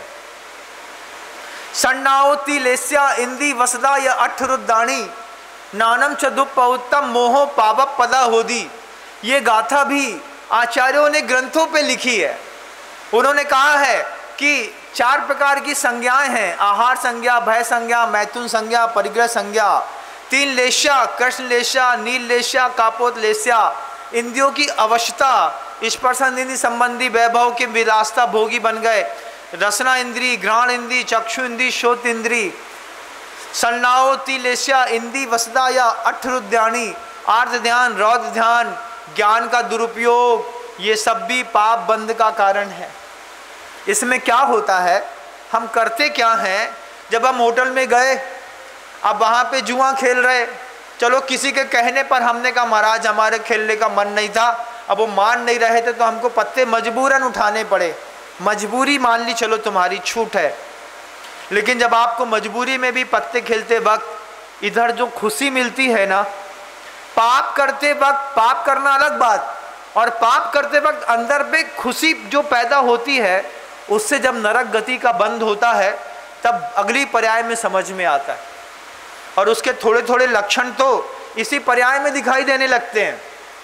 सन्नावती लेस्या इंदी वसदा या अठरुद्दाणी नानम चदुपौत्तम मोहो पावप पदा होदी। ये गाथा भी आचार्यों ने ग्रंथों पे लिखी है। उन्होंने कहा है कि 4 प्रकार की संज्ञाएं हैं, आहार संज्ञा, भय संज्ञा, मैथुन संज्ञा, परिग्रह संज्ञा। 3 लेस्या, कृष्ण लेस्या, नील लेस्या, कापोत लेस्या। इंद्रियों की अवश्यता, स्पर्शन इंद्री संबंधी वैभव के विलासता भोगी बन गए। रसना इंद्री, घ्राण इंद्री, चक्षु इंद्री, श्रोत इंद्री। सन्नावती लेस्या इंद्री वसदा या अठरुद्यानी, आर्थ ध्यान, रौद्र ध्यान, ज्ञान का दुरुपयोग, ये सब भी पाप बंध का कारण है। इसमें क्या होता है, हम करते क्या हैं? जब हम होटल में गए, अब वहाँ पे जुआ खेल रहे, चलो किसी के कहने पर हमने कहा महाराज हमारे खेलने का मन नहीं था, अब वो मान नहीं रहे थे तो हमको पत्ते मजबूरन उठाने पड़े। मजबूरी मान ली, चलो तुम्हारी छूट है। लेकिन जब आपको मजबूरी में भी पत्ते खेलते वक्त इधर जो खुशी मिलती है ना, पाप करते वक्त, पाप करना अलग बात, और पाप करते वक्त अंदर पे खुशी जो पैदा होती है, उससे जब नरक गति का बंध होता है तब अगली पर्याय में समझ में आता है। और उसके थोड़े थोड़े लक्षण तो इसी पर्याय में दिखाई देने लगते हैं।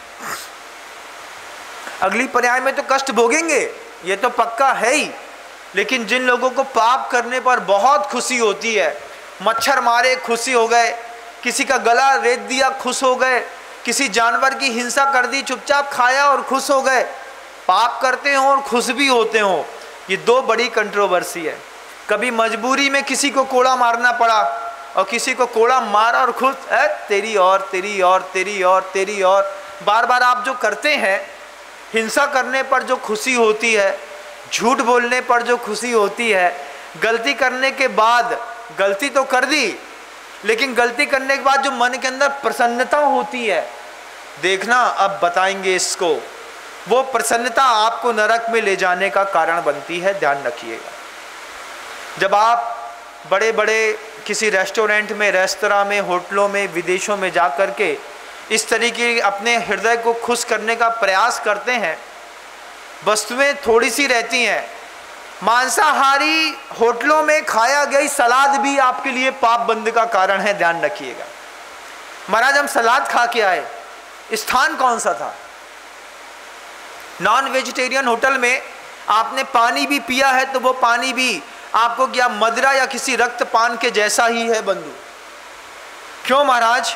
अगली पर्याय में तो कष्ट भोगेंगे, ये तो पक्का है ही। लेकिन जिन लोगों को पाप करने पर बहुत खुशी होती है, मच्छर मारे खुशी हो गए, किसी का गला रेत दिया खुश हो गए, किसी जानवर की हिंसा कर दी चुपचाप खाया और खुश हो गए, पाप करते हो और खुश भी होते हो, ये 2 बड़ी कंट्रोवर्सी है। कभी मजबूरी में किसी को कोड़ा मारना पड़ा और किसी को कोड़ा मारा और खुश है, तेरी और तेरी और तेरी और तेरी और, बार बार आप जो करते हैं, हिंसा करने पर जो खुशी होती है, झूठ बोलने पर जो खुशी होती है, गलती करने के बाद, गलती तो कर दी लेकिन गलती करने के बाद जो मन के अंदर प्रसन्नता होती है, देखना अब बताएंगे इसको, वो प्रसन्नता आपको नरक में ले जाने का कारण बनती है, ध्यान रखिएगा। जब आप बड़े बड़े किसी रेस्टोरेंट में, रेस्तरां में, होटलों में, विदेशों में जा कर के इस तरीके अपने हृदय को खुश करने का प्रयास करते हैं, वस्तुएं थोड़ी सी रहती हैं। मांसाहारी होटलों में खाया गई सलाद भी आपके लिए पाप बंद का कारण है, ध्यान रखिएगा। महाराज हम सलाद खा के आए, स्थान कौन सा था? नॉन वेजिटेरियन होटल में आपने पानी भी पिया है तो वो पानी भी आपको क्या मदिरा या किसी रक्तपान के जैसा ही है बंधु। क्यों महाराज?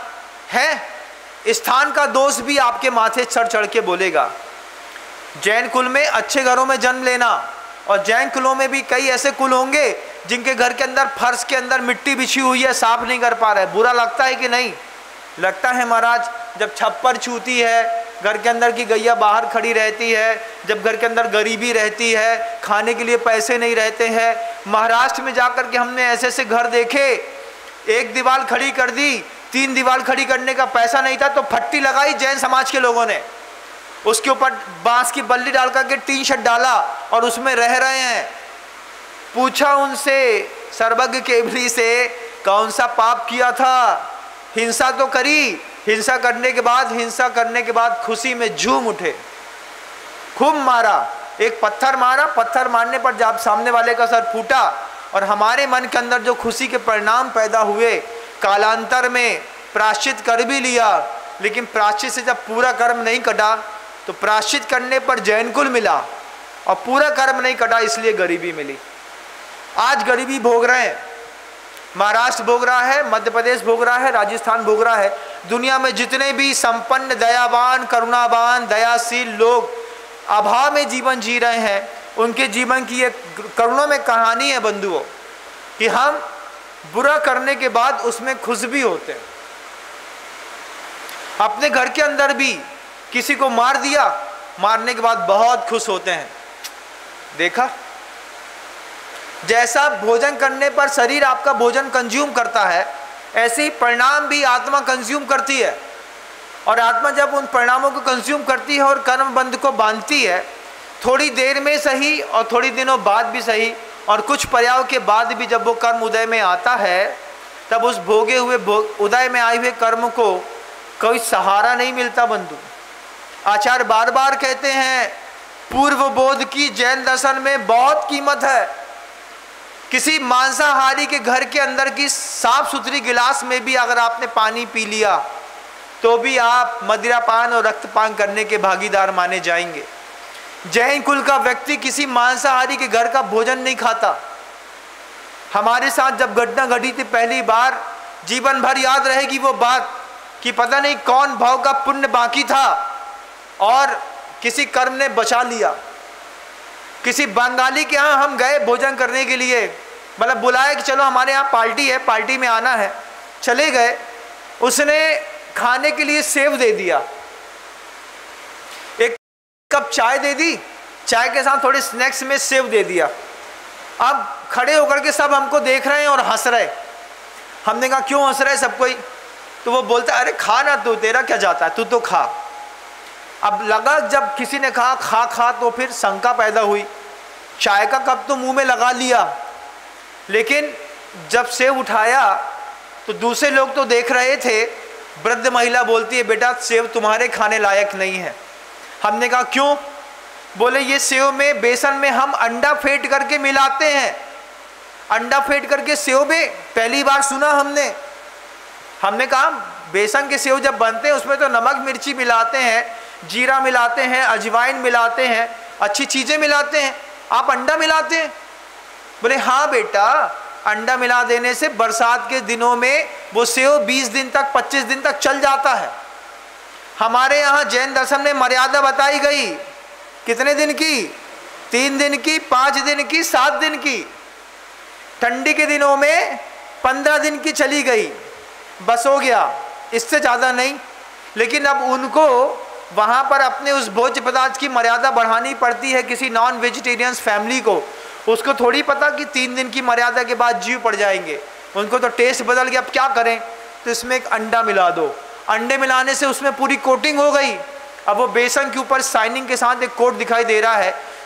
है स्थान का दोष भी आपके माथे चढ़ चढ़ के बोलेगा। जैन कुल में अच्छे घरों में जन्म लेना, और जैन कुलों में भी कई ऐसे कुल होंगे जिनके घर के अंदर फर्श के अंदर मिट्टी बिछी हुई है, साफ नहीं कर पा रहे, बुरा लगता है कि नहीं लगता है महाराज? जब छप्पर छूती है, घर के अंदर की गैया बाहर खड़ी रहती है, जब घर के अंदर गरीबी रहती है, खाने के लिए पैसे नहीं रहते हैं। महाराष्ट्र में जाकर के हमने ऐसे ऐसे घर देखे, एक दीवार खड़ी कर दी, 3 दीवार खड़ी करने का पैसा नहीं था तो फट्टी लगाई जैन समाज के लोगों ने, उसके ऊपर बांस की बल्ली डाल करके टीन शेड डाला और उसमें रह रहे हैं। पूछा उनसे सर्वज्ञ केवली से, कौन सा पाप किया था? हिंसा तो करी, हिंसा करने के बाद खुशी में झूम उठे, खूब मारा, एक पत्थर मारा, पत्थर मारने पर जब सामने वाले का सर फूटा और हमारे मन के अंदर जो खुशी के परिणाम पैदा हुए, कालांतर में प्रायश्चित कर भी लिया, लेकिन प्रायश्चित से जब पूरा कर्म नहीं कटा तो प्रायश्चित करने पर जैन कुल मिला और पूरा कर्म नहीं कटा इसलिए गरीबी मिली। आज गरीबी भोग रहे हैं, महाराष्ट्र भोग रहा है, मध्य प्रदेश भोग रहा है, राजस्थान भोग रहा है। दुनिया में जितने भी संपन्न, दयावान, करुणावान, दयाशील लोग अभाव में जीवन जी रहे हैं, उनके जीवन की एक करुणा में कहानी है बंधुओं, कि हम बुरा करने के बाद उसमें खुश भी होते हैं। अपने घर के अंदर भी किसी को मार दिया, मारने के बाद बहुत खुश होते हैं। देखा, जैसा भोजन करने पर शरीर आपका भोजन कंज्यूम करता है, ऐसे ही परिणाम भी आत्मा कंज्यूम करती है। और आत्मा जब उन परिणामों को कंज्यूम करती है और कर्म बंध को बांधती है, थोड़ी देर में सही और थोड़ी दिनों बाद भी सही और कुछ पर्याव के बाद भी जब वो कर्म उदय में आता है, तब उस भोगे हुए उदय में आए हुए कर्म को कोई सहारा नहीं मिलता बंधु। आचार्य बार बार कहते हैं, पूर्व बोध की जैन दर्शन में बहुत कीमत है। किसी मांसाहारी के घर के अंदर की साफ सुथरी गिलास में भी अगर आपने पानी पी लिया तो भी आप मदिरापान और रक्तपान करने के भागीदार माने जाएंगे। जैन कुल का व्यक्ति किसी मांसाहारी के घर का भोजन नहीं खाता। हमारे साथ जब घटना घटी थी पहली बार, जीवन भर याद रहेगी वो बात कि पता नहीं कौन भाव का पुण्य बाकी था और किसी कर्म ने बचा लिया। किसी बंगाली के यहाँ हम गए भोजन करने के लिए, मतलब बुलाया कि चलो हमारे यहाँ पार्टी है, पार्टी में आना है। चले गए, उसने खाने के लिए सेव दे दिया, एक कप चाय दे दी, चाय के साथ थोड़े स्नैक्स में सेव दे दिया। अब खड़े होकर के सब हमको देख रहे हैं और हंस रहे। हमने कहा क्यों हंस रहे सब कोई? तो वो बोलता अरे खा ना तू, तेरा क्या जाता है, तू तो खा। अब लगा जब किसी ने कहा खा खा तो फिर शंका पैदा हुई। चाय का कप तो मुंह में लगा लिया, लेकिन जब सेव उठाया तो दूसरे लोग तो देख रहे थे। वृद्ध महिला बोलती है बेटा सेव तुम्हारे खाने लायक नहीं है। हमने कहा क्यों? बोले ये सेव में, बेसन में हम अंडा फेंट करके मिलाते हैं। अंडा फेंट करके सेव में पहली बार सुना हमने। हमने कहा बेसन के सेव जब बनते हैं उसमें तो नमक मिर्ची मिलाते हैं, जीरा मिलाते हैं, अजवाइन मिलाते हैं, अच्छी चीज़ें मिलाते हैं, आप अंडा मिलाते हैं? बोले हाँ बेटा, अंडा मिला देने से बरसात के दिनों में वो सेव 20 दिन तक 25 दिन तक चल जाता है। हमारे यहाँ जैन दर्शन में मर्यादा बताई गई, कितने दिन की? 3 दिन की, 5 दिन की, 7 दिन की। ठंडी के दिनों में 15 दिन की चली गई, बस हो गया, इससे ज़्यादा नहीं। लेकिन अब उनको वहाँ पर अपने उस भोज्य पदार्थ की मर्यादा बढ़ानी पड़ती है। किसी नॉन वेजिटेरियंस फैमिली को उसको थोड़ी पता कि 3 दिन की मर्यादा के बाद जीव पड़ जाएंगे, उनको तो टेस्ट बदल गया, अब क्या करें? तो इसमें एक अंडा मिला दो। अंडे मिलाने से उसमें पूरी कोटिंग हो गई। अब वो बेसन के ऊपर शाइनिंग के साथ एक कोट दिखाई दे रहा है,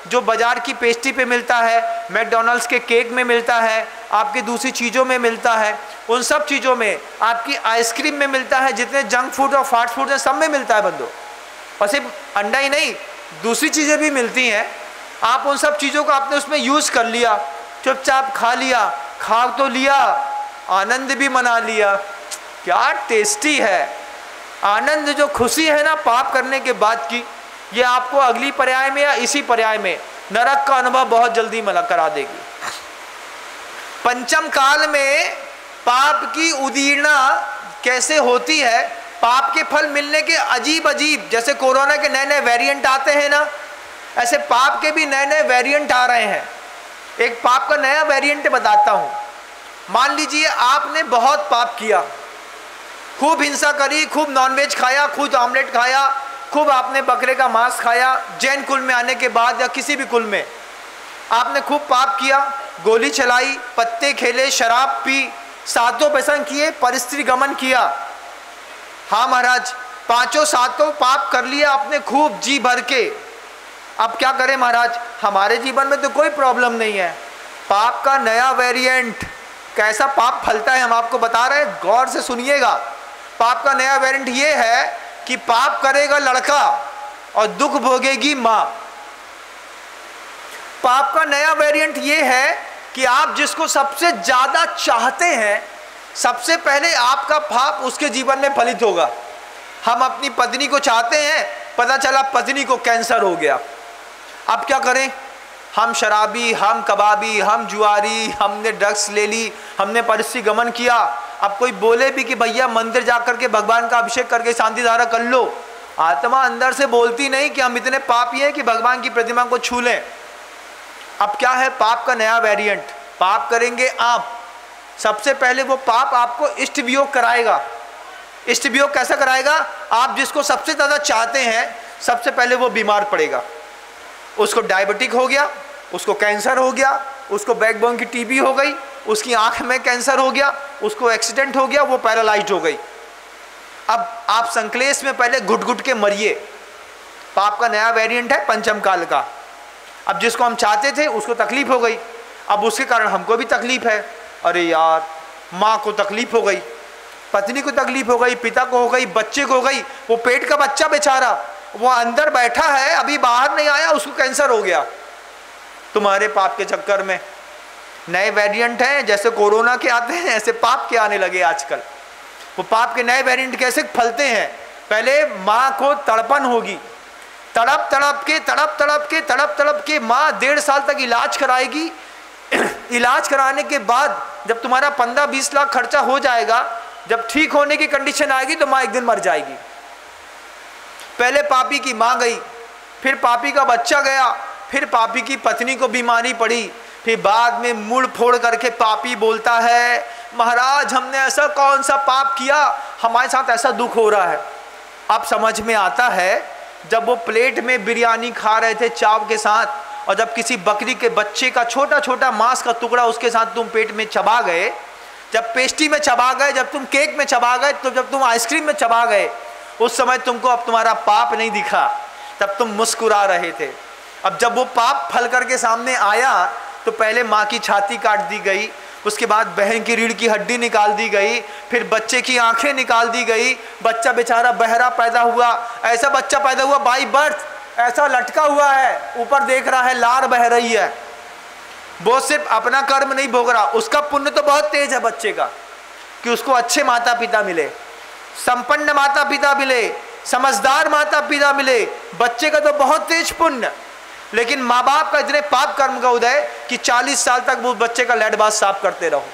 जो बाजार की पेस्ट्री पे मिलता है, मैकडॉनल्ड्स के केक में मिलता है, आपकी दूसरी चीज़ों में मिलता है, उन सब चीज़ों में, आपकी आइसक्रीम में मिलता है, जितने जंक फूड और फास्ट फूड हैं सब में मिलता है बंदो। और सिर्फ अंडा ही नहीं, दूसरी चीज़ें भी मिलती हैं। आप उन सब चीज़ों को आपने उसमें यूज़ कर लिया, चुपचाप खा लिया, खा तो लिया, आनंद भी मना लिया। क्या टेस्टी है आनंद, जो खुशी है ना पाप करने के बाद की, ये आपको अगली पर्याय में या इसी पर्याय में नरक का अनुभव बहुत जल्दी मला करा देगी। पंचम काल में पाप की उदीर्णा कैसे होती है, पाप के फल मिलने के अजीब अजीब, जैसे कोरोना के नए नए वेरिएंट आते हैं ना, ऐसे पाप के भी नए नए वेरिएंट आ रहे हैं। एक पाप का नया वेरिएंट बताता हूँ। मान लीजिए आपने बहुत पाप किया, खूब हिंसा करी, खूब नॉनवेज खाया, खूब ऑमलेट खाया, खूब आपने बकरे का मांस खाया, जैन कुल में आने के बाद या किसी भी कुल में आपने खूब पाप किया, गोली चलाई, पत्ते खेले, शराब पी, सातों व्यसन किए, परिस्त्री गमन किया। हाँ महाराज, पांचों सातों पाप कर लिया आपने खूब जी भर के। अब क्या करें महाराज, हमारे जीवन में तो कोई प्रॉब्लम नहीं है। पाप का नया वेरिएंट, कैसा पाप फलता है हम आपको बता रहे हैं, गौर से सुनिएगा। पाप का नया वेरिएंट ये है कि पाप करेगा लड़का और दुख भोगेगी माँ। पाप का नया वेरिएंट ये है कि आप जिसको सबसे ज्यादा चाहते हैं, सबसे पहले आपका पाप उसके जीवन में फलित होगा। हम अपनी पत्नी को चाहते हैं, पता चला पत्नी को कैंसर हो गया। अब क्या करें, हम शराबी, हम कबाबी, हम जुआरी, हमने ड्रग्स ले ली, हमने परिस्थिति गमन किया। अब कोई बोले भी कि भैया मंदिर जाकर के भगवान का अभिषेक करके शांति धारा कर लो, आत्मा अंदर से बोलती नहीं कि हम इतने पापी हैं कि भगवान की प्रतिमा को छू लें। अब क्या है पाप का नया वेरिएंट, पाप करेंगे आप, सबसे पहले वो पाप आपको इष्ट वियोग कराएगा। इष्ट वियोग कैसा कराएगा, आप जिसको सबसे ज़्यादा चाहते हैं, सबसे पहले वो बीमार पड़ेगा, उसको डायबिटिक हो गया, उसको कैंसर हो गया, उसको बैकबोन की टीबी हो गई, उसकी आंख में कैंसर हो गया, उसको एक्सीडेंट हो गया, वो पैरालाइज्ड हो गई। अब आप संक्लेश में पहले घुट घुट के मरिए। पाप का नया वेरिएंट है पंचम काल का। अब जिसको हम चाहते थे उसको तकलीफ हो गई, अब उसके कारण हमको भी तकलीफ है। अरे यार, माँ को तकलीफ हो गई, पत्नी को तकलीफ हो गई, पिता को हो गई, बच्चे को हो गई, वो पेट का बच्चा बेचारा वो अंदर बैठा है, अभी बाहर नहीं आया, उसको कैंसर हो गया। तुम्हारे पाप के चक्कर में नए वेरिएंट हैं, जैसे कोरोना के आते हैं ऐसे पाप के आने लगे आजकल। वो पाप के नए वेरिएंट कैसे फलते हैं, पहले माँ को तड़पन होगी, तड़प तड़प के माँ 1.5 साल तक इलाज कराएगी। इलाज कराने के बाद जब तुम्हारा 15-20 लाख खर्चा हो जाएगा, जब ठीक होने की कंडीशन आएगी तो माँ एक दिन मर जाएगी। पहले पापी की माँ गई, फिर पापी का बच्चा गया, फिर पापी की पत्नी को बीमारी पड़ी, फिर बाद में मुड़ फोड़ करके पापी बोलता है महाराज हमने ऐसा कौन सा पाप किया, हमारे साथ ऐसा दुख हो रहा है। अब समझ में आता है, जब वो प्लेट में बिरयानी खा रहे थे चाव के साथ, और जब किसी बकरी के बच्चे का छोटा छोटा मांस का टुकड़ा उसके साथ तुम पेट में चबा गए, जब पेस्ट्री में चबा गए, जब तुम केक में चबा गए, तो जब तुम आइसक्रीम में चबा गए, उस समय तुमको अब तुम्हारा पाप नहीं दिखा, तब तुम मुस्कुरा रहे थे। अब जब वो पाप फल करके सामने आया तो पहले माँ की छाती काट दी गई, उसके बाद बहन की रीढ़ की हड्डी निकाल दी गई, फिर बच्चे की आंखें निकाल दी गई, बच्चा बेचारा बहरा पैदा हुआ। ऐसा बच्चा पैदा हुआ बाई बर्थ, ऐसा लटका हुआ है, ऊपर देख रहा है लार बह रही है। वो सिर्फ अपना कर्म नहीं भोग रहा, उसका पुण्य तो बहुत तेज है बच्चे का, कि उसको अच्छे माता पिता मिले, संपन्न माता पिता मिले, समझदार माता पिता मिले। बच्चे का तो बहुत तेज पुण्य, लेकिन माँ बाप का इतने पाप कर्म का उदय कि 40 साल तक वो बच्चे का लैड बाथ साफ करते रहो।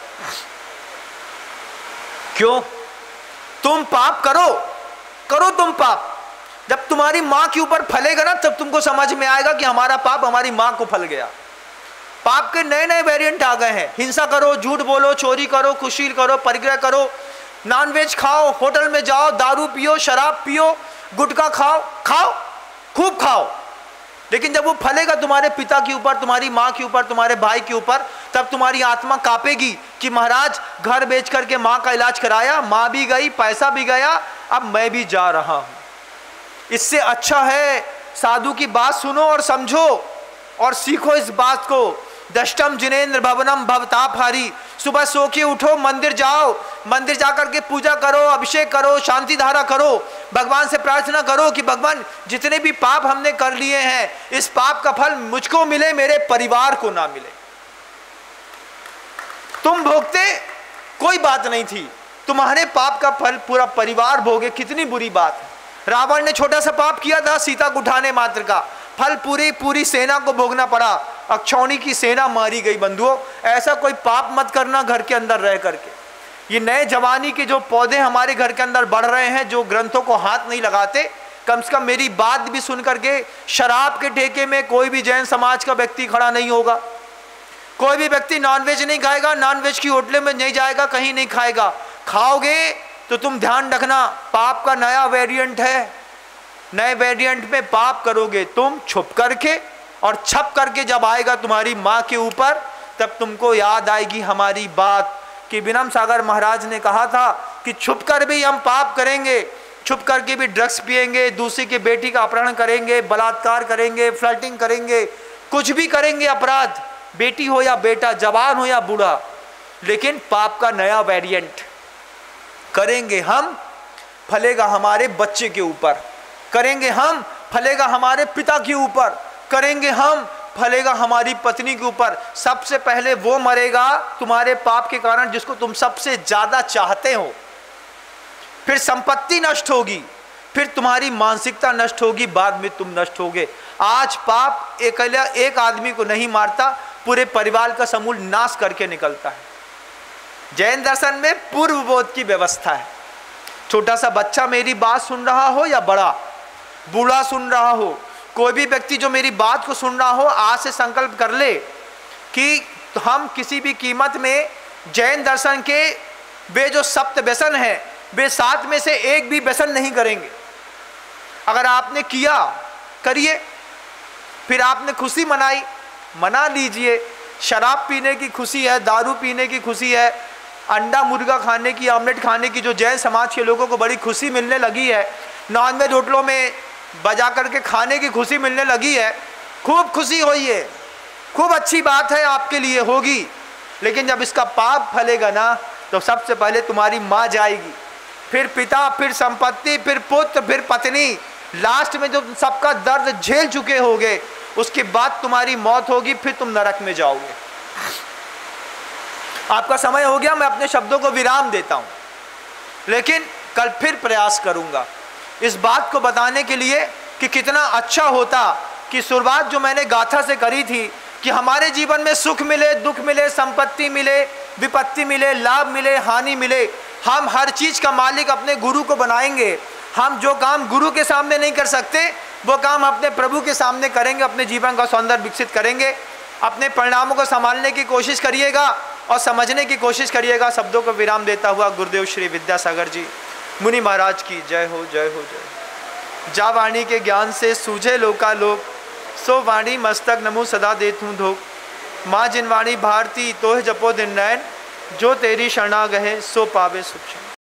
क्यों? तुम पाप करो तुम पाप। जब तुम्हारी माँ के ऊपर फलेगा ना, तब तुमको समझ में आएगा कि हमारा पाप हमारी माँ को फल गया। पाप के नए नए वेरिएंट आ गए हैं। हिंसा करो, झूठ बोलो, चोरी करो, कुशील करो, परिग्रह करो, नॉनवेज खाओ, होटल में जाओ, दारू पियो, शराब पियो, गुटखा खाओ, खूब खाओ। लेकिन जब वो फलेगा तुम्हारे पिता के ऊपर, तुम्हारी माँ के ऊपर, तुम्हारे भाई के ऊपर, तब तुम्हारी आत्मा कांपेगी कि महाराज घर बेच करके माँ का इलाज कराया, माँ भी गई, पैसा भी गया, अब मैं भी जा रहा हूँ। इससे अच्छा है साधु की बात सुनो और समझो और सीखो इस बात को। दष्टम जिनेन्द्र भवनम भवतापहारी। सुबह सो के उठो, मंदिर जाओ, मंदिर जाकर के पूजा करो, अभिषेक करो, शांति धारा करो, भगवान से प्रार्थना करो कि भगवान जितने भी पाप हमने कर लिए हैं, इस पाप का फल मुझको मिले, मेरे परिवार को ना मिले। तुम भोगते कोई बात नहीं थी, तुम्हारे पाप का फल पूरा परिवार भोगे, कितनी बुरी बात है। रावण ने छोटा सा पाप किया था, सीता को उठाने मात्र का, फल पूरी सेना को भोगना पड़ा, अक्षौणी की सेना मारी गई। बंधुओं, ऐसा कोई पाप मत करना घर के अंदर रह करके। ये नए जवानी के जो पौधे हमारे घर के अंदर बढ़ रहे हैं, जो ग्रंथों को हाथ नहीं लगाते, कम से कम मेरी बात भी सुन करके, शराब के ठेके में कोई भी जैन समाज का व्यक्ति खड़ा नहीं होगा, कोई भी व्यक्ति नॉनवेज नहीं खाएगा, नॉनवेज की होटल में नहीं जाएगा, कहीं नहीं खाएगा। खाओगे तो तुम ध्यान रखना, पाप का नया वेरिएंट है, नए वेरिएंट में पाप करोगे तुम छुप करके, और छप करके जब आएगा तुम्हारी माँ के ऊपर, तब तुमको याद आएगी हमारी बात कि विनम्र सागर महाराज ने कहा था कि छुप कर भी हम पाप करेंगे, छुप करके भी ड्रग्स पिएंगे, दूसरी की बेटी का अपहरण करेंगे, बलात्कार करेंगे, फ्लर्टिंग करेंगे, कुछ भी करेंगे अपराध, बेटी हो या बेटा, जवान हो या बूढ़ा, लेकिन पाप का नया वेरिएंट करेंगे हम, फलेगा हमारे बच्चे के ऊपर, करेंगे हम, फलेगा हमारे पिता के ऊपर, करेंगे हम, फलेगा हमारी पत्नी के ऊपर। सबसे पहले वो मरेगा तुम्हारे पाप के कारण जिसको तुम सबसे ज्यादा चाहते हो, फिर संपत्ति नष्ट होगी, फिर तुम्हारी मानसिकता नष्ट होगी, बाद में तुम नष्ट होगे। आज पाप एक आदमी को नहीं मारता, पूरे परिवार का समूल नाश करके निकलता है। जैन दर्शन में पूर्व बोध की व्यवस्था है। छोटा सा बच्चा मेरी बात सुन रहा हो या बड़ा, बूढ़ा सुन रहा हो, कोई भी व्यक्ति जो मेरी बात को सुन रहा हो, आज से संकल्प कर ले कि हम किसी भी कीमत में जैन दर्शन के वे जो सप्त व्यसन हैं, वे 7 में से एक भी व्यसन नहीं करेंगे। अगर आपने किया, करिए, फिर आपने खुशी मनाई, मना लीजिए। शराब पीने की खुशी है, दारू पीने की खुशी है, अंडा मुर्गा खाने की, ऑमलेट खाने की जो जैन समाज के लोगों को बड़ी खुशी मिलने लगी है, नॉनवेज होटलों में बजा करके खाने की खुशी मिलने लगी है, खूब खुशी हुई है, खूब अच्छी बात है आपके लिए होगी। लेकिन जब इसका पाप फलेगा ना, तो सबसे पहले तुम्हारी माँ जाएगी, फिर पिता, फिर संपत्ति, फिर पुत्र, फिर पत्नी, लास्ट में जो सबका दर्द झेल चुके होगे, उसके बाद तुम्हारी मौत होगी, फिर तुम नरक में जाओगे। आपका समय हो गया, मैं अपने शब्दों को विराम देता हूं, लेकिन कल फिर प्रयास करूंगा इस बात को बताने के लिए कि कितना अच्छा होता कि शुरुआत जो मैंने गाथा से करी थी कि हमारे जीवन में सुख मिले, दुख मिले, संपत्ति मिले, विपत्ति मिले, लाभ मिले, हानि मिले, हम हर चीज का मालिक अपने गुरु को बनाएंगे। हम जो काम गुरु के सामने नहीं कर सकते, वो काम अपने प्रभु के सामने करेंगे, अपने जीवन का सौंदर्य विकसित करेंगे। अपने परिणामों को संभालने की कोशिश करिएगा और समझने की कोशिश करिएगा। शब्दों को विराम देता हुआ गुरुदेव श्री विद्यासागर जी मुनि महाराज की जय हो, जय हो, जय। जा वाणी के ज्ञान से सूझे लोकालोक, सो वाणी मस्तक नमो सदा देतूं धोक। माँ जिन वाणी भारती तोह जपो दिन नैन, जो तेरी शरणा गहे सो पावे सुख।